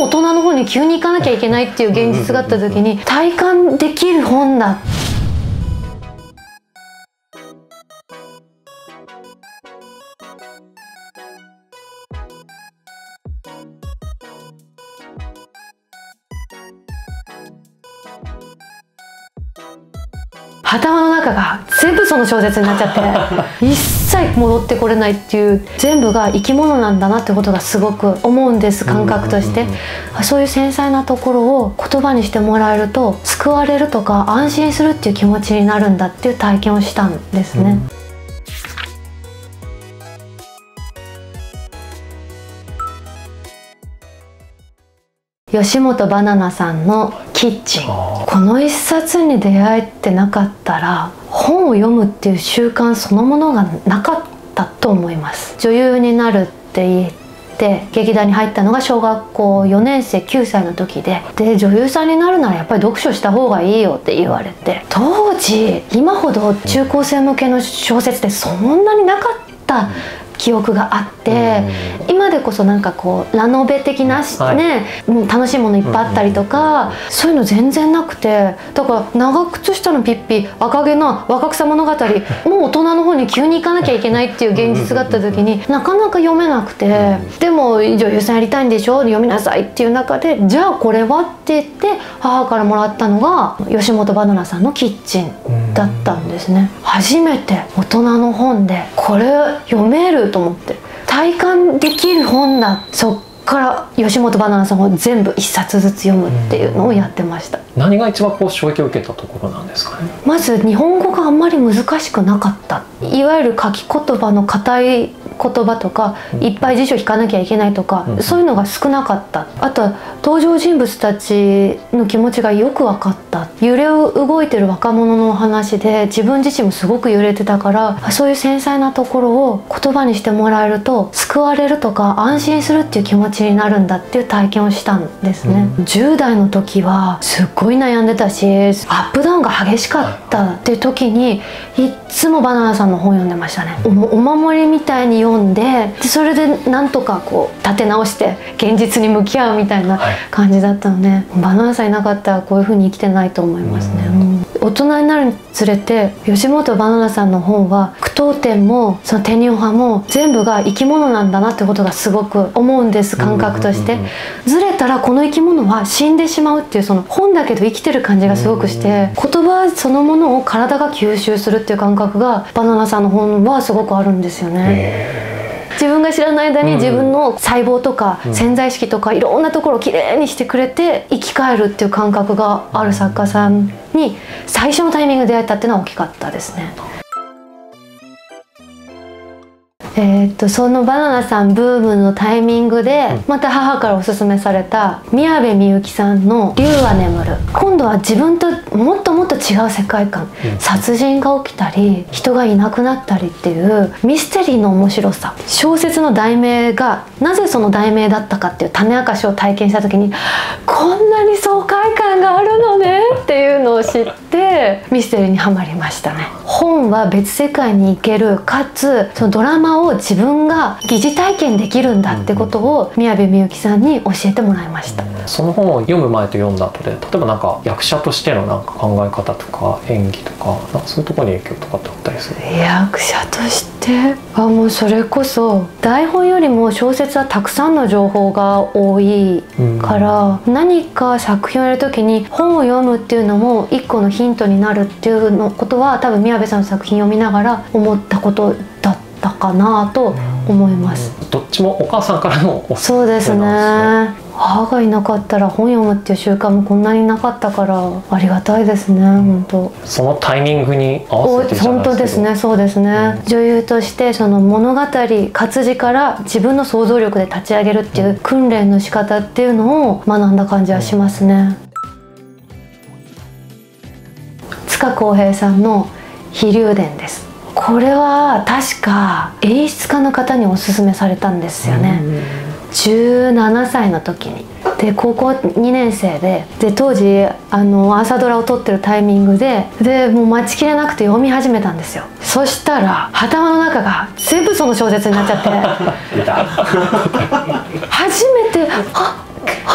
人の方に急に行かなきゃいけないっていう現実があった時に体感できる本だ。頭の中が全部その小説になっちゃって一切戻ってこれないっていう、全部が生き物なんだなってことがすごく思うんです、感覚として。そういう繊細なところを言葉にしてもらえると救われるとか安心するっていう気持ちになるんだっていう体験をしたんですね。吉本ばななさんの「キッチン」、この一冊に出会えてなかったら本を読むっていう習慣そのものがなかったと思います。女優になるって言って劇団に入ったのが小学校4年生9歳の時で、女優さんになるならやっぱり読書した方がいいよって言われて、当時今ほど中高生向けの小説ってそんなになかった記憶があって、今でこそなんかこうラノベ的なね、楽しいものいっぱいあったりとか、そういうの全然なくて、だから長靴下のピッピ、赤毛の若草物語、もう大人の方に急に行かなきゃいけないっていう現実があった時になかなか読めなくて、でも女優さんやりたいんでしょ、読みなさいっていう中で、じゃあこれはって言って母からもらったのが吉本ばななさんの「キッチン」だったんですね。初めて大人の本でこれ読めると思って、体感できる本だ。そっから吉本ばななさんを全部一冊ずつ読むっていうのをやってました。 何が一番こう衝撃を受けたところなんですかね。 まず日本語があんまり難しくなかった。いわゆる書き言葉の硬い言葉とか、いっぱい辞書引かなきゃいけないとか、そういうのが少なかった。あとは登場人物たちの気持ちがよく分かった。揺れを動いてる若者のお話で自分自身もすごく揺れてたから、そういう繊細なところを言葉にしてもらえると救われるとか安心するっていう気持ちになるんだっていう体験をしたんですね。10代の時はすっごい悩んでたし、アップダウンが激しかったっていう時にいっつもバナナさんの本読んでましたね。お守りみたいに読んで、それでなんとかこう立て直して現実に向き合うみたいな感じだったので、バナナさんいなかったらこういう風に生きてないと思いますね。大人になるにつれて吉本ばななさんの本は句読点もそのテニオ派も全部が生き物なんだなってことがすごく思うんです、感覚として。ずれたらこの生き物は死んでしまうっていう、その本だけど生きてる感じがすごくして、言葉そのものを体が吸収するっていう感覚がバナナさんの本はすごくあるんですよね。自分が知らない間に自分の細胞とか潜在意識とかいろんなところをきれいにしてくれて生き返るっていう感覚がある作家さんに最初のタイミングで出会えたっていうのは大きかったですね。そのバナナさんブームのタイミングでまた母からおすすめされた宮部みゆきさんの「竜は眠る」、今度は自分ともっともっと違う世界観、殺人が起きたり人がいなくなったりっていうミステリーの面白さ、小説の題名がなぜその題名だったかっていう種明かしを体験した時に、こんなに爽快感があるのねっていうのを知ってミステリーにはまりましたね。本は別世界に行ける、かつそのドラマを自分が疑似体験できるんだってことを宮部みゆきさんに教えてもらいました。 その本を読む前と読んだ後で、例えばなんか役者としてのなんか考え方とか演技とか、なんかそういうところに影響とかってあったりする？ 役者としてもうそれこそ台本よりも小説はたくさんの情報が多いから、何か作品をやる時に本を読むっていうのも一個のヒントになるっていうのことは、多分宮部さんの作品読みながら思ったことだったかなと思います。 どっちもお母さんからのおすすめなんですね。 そうですね。母がいなかったら本読むっていう習慣もこんなになかったからありがたいですね、本当。 そのタイミングに合わせてじゃないですけど。 本当ですね、そうですね。女優としてその物語活字から自分の想像力で立ち上げるっていう訓練の仕方っていうのを学んだ感じはしますね。塚公平さんの「飛龍伝」です。これは確か演出家の方におすすめされたんですよね。17歳の時に。で高校2年生で当時朝ドラを撮ってるタイミングでもう待ちきれなくて読み始めたんですよ。そしたら頭の中が全部その小説になっちゃって初めて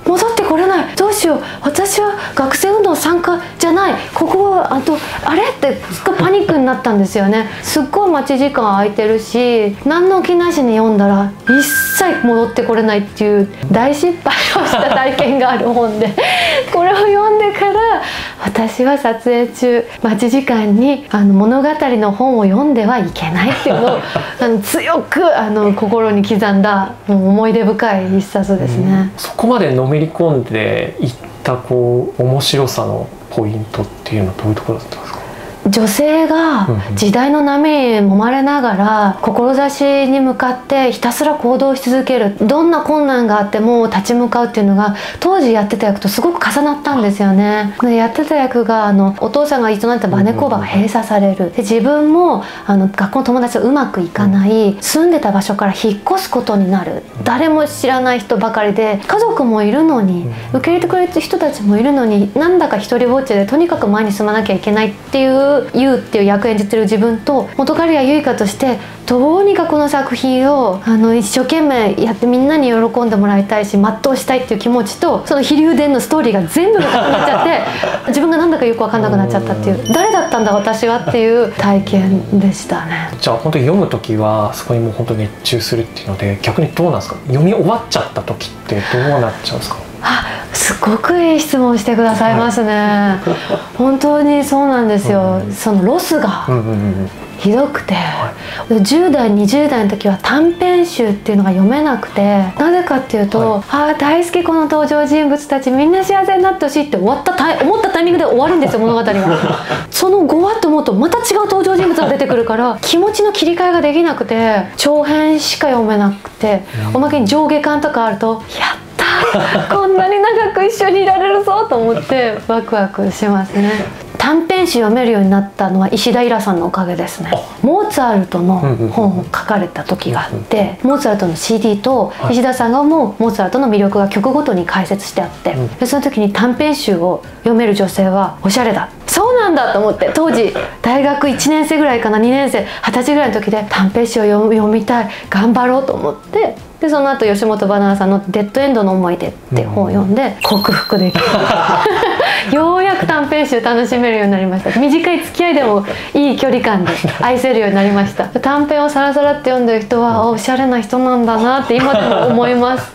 戻ってこれない、どうしよう、私は学生運動参加じゃない、ここはあれってすっごいパニックになったんですよね。すっごい待ち時間空いてるし、何の気なしに読んだら一切戻ってこれないっていう大失敗をした体験がある本でこれを読んでから私は撮影中待ち時間に物語の本を読んではいけないっていうのを強く心に刻んだ思い出深い一冊ですね。 そこまでのめり込んでいった面白さのポイントっていうのはどういうところだったんですか？ 女性が時代の波に揉まれながら志に向かってひたすら行動し続ける、どんな困難があっても立ち向かうっていうのが当時やってた役とすごく重なったんですよね。でやってた役がお父さんが営んでたバネ工場が閉鎖される、で自分も学校の友達とうまくいかない、住んでた場所から引っ越すことになる、誰も知らない人ばかりで家族もいるのに受け入れてくれる人たちもいるのに、なんだか一人ぼっちでとにかく前に進まなきゃいけないっていう優っていう役演じてる自分と、元カレや結花としてどうにかこの作品を一生懸命やってみんなに喜んでもらいたいし全うしたいっていう気持ちと、その飛龍伝のストーリーが全部なくなっちゃって自分がなんだかよく分かんなくなっちゃったっていう、誰だったんだ私はっていう体験でしたね。 じゃあ本当に読む時はそこにもう本当に熱中するっていうので、逆にどうなんですか？読み終わっちゃった時ってどうなっちゃうんですか？ すごくいい質問してくださいますね。本当にそうなんですよ。そのロスがひどくて、10代20代の時は短編集っていうのが読めなくて、なぜかっていうと、大好きこの登場人物たちみんな幸せになってほしいって思ったタイミングで終わるんですよ物語がその後はって思うとまた違う登場人物が出てくるから気持ちの切り替えができなくて、長編しか読めなくて、おまけに上下巻とかあるとやったこんなに長く一緒にいられるぞと思ってワクワクしますね。短編集読めるようになったのは石田イラさんのおかげですね。モーツァルトの本を書かれた時があって、モーツァルトの CD と石田さんが思うモーツァルトの魅力が曲ごとに解説してあって、でその時に短編集を読める女性はおしゃれだ、そうなんだと思って、当時大学1年生ぐらいかな、2年生20歳ぐらいの時で短編集を読みたい、頑張ろうと思って、でその後吉本ばななさんの「デッドエンドの思い出」って本を読んで克服できるようやく短編集楽しめるようになりました。短い付き合いでもいい距離感で愛せるようになりました。短編をさらさらって読んでる人はおしゃれな人なんだなって今でも思います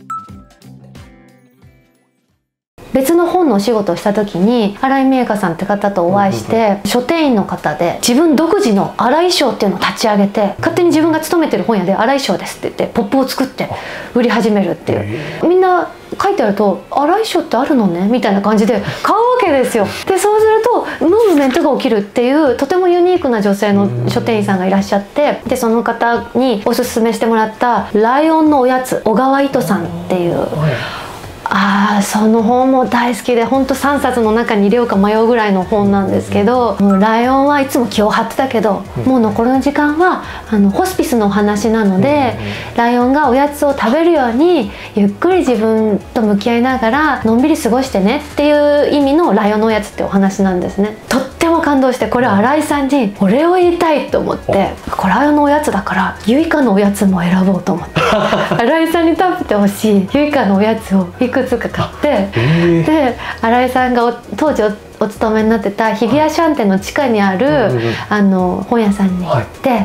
別の本のお仕事をした時に新井美恵香さんって方とお会いして、書店員の方で自分独自の新井賞っていうのを立ち上げて、勝手に自分が勤めてる本屋で新井賞ですって言ってポップを作って売り始めるっていう、みんな書いてあると新井賞ってあるのねみたいな感じで買うわけですよ。でそうするとムーブメントが起きるっていうとてもユニークな女性の書店員さんがいらっしゃって、でその方におすすめしてもらった「ライオンのおやつ」、小川糸さんっていう。その本も大好きで、本当3冊の中に入れようか迷うぐらいの本なんですけど、ライオンはいつも気を張ってたけど、もう残りの時間はホスピスのお話なので、ライオンがおやつを食べるようにゆっくり自分と向き合いながらのんびり過ごしてねっていう意味のライオンのおやつってお話なんですね。とっても感動して、これ新井さんにお礼を言いたいと思って、これライオンのおやつだからユイカのおやつも選ぼうと思って新井さんに食べてほしいユイカのおやつをいくつか買って、で新井さんが当時お勤めになってた日比谷シャンテの地下にある本屋さんに行って、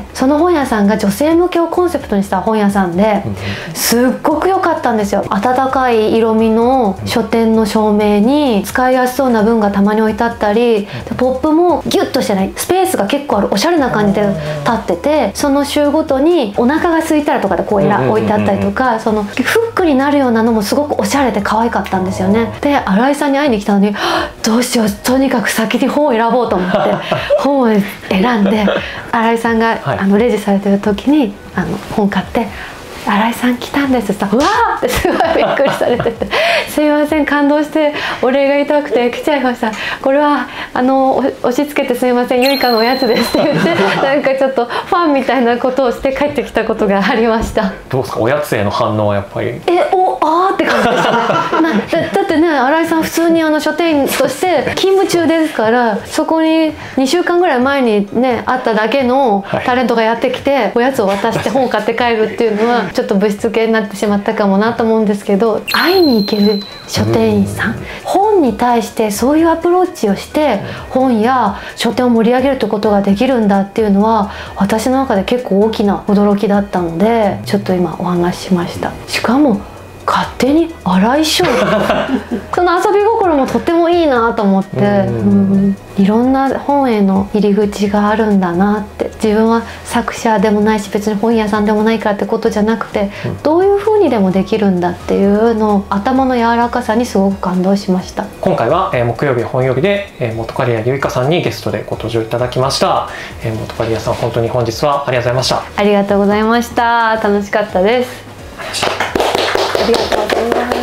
その本屋さんが女性向けをコンセプトにした本屋さんですっごく良かったんですよ。温かい色味の書店の照明に使いやすそうな文がたまに置いてあったり、ポップもギュッとしてないスペースが結構あるおしゃれな感じで立ってて、その週ごとにお腹が空いたらとかでこう置いてあったりとか、そのフックになるようなのもすごくおしゃれで可愛かったんですよね。で新井さんに会いに来たのにどうしよう、とにかく先に本を選ぼうと思って本を選んで、新井さんがレジされてる時に本買って「新井さん来たんです」って言ったら「うわー!」ってすごいびっくりされてて「すいません、感動してお礼が言いたくて来ちゃいました。これは押し付けてすいません、ユイカのおやつです」って言ってなんかちょっとファンみたいなことをして帰ってきたことがありました。 どうですか、おやつへの反応はやっぱり。 あーって感じでしたねだってね、 新井さん普通に書店員として勤務中ですから、そこに2週間ぐらい前にね会っただけのタレントがやってきて、おやつを渡して本を買って帰るっていうのはちょっとぶしつけになってしまったかもなと思うんですけど、会いに行ける書店員さん、本に対してそういうアプローチをして本や書店を盛り上げるってことができるんだっていうのは、私の中で結構大きな驚きだったので、ちょっと今お話ししました。しかも勝手に新井翔その遊び心もとってもいいなと思って、いろんな本への入り口があるんだなって。自分は作者でもないし別に本屋さんでもないからってことじゃなくて、どういうふうにでもできるんだっていうの頭の柔らかさにすごく感動しました。 今回は木曜日本曜日で本刈谷由衣香さんにゲストでご登場いただきました。本刈谷さん、本当に本日はありがとうございました。 ありがとうございました。楽しかったです。ありがとうございます。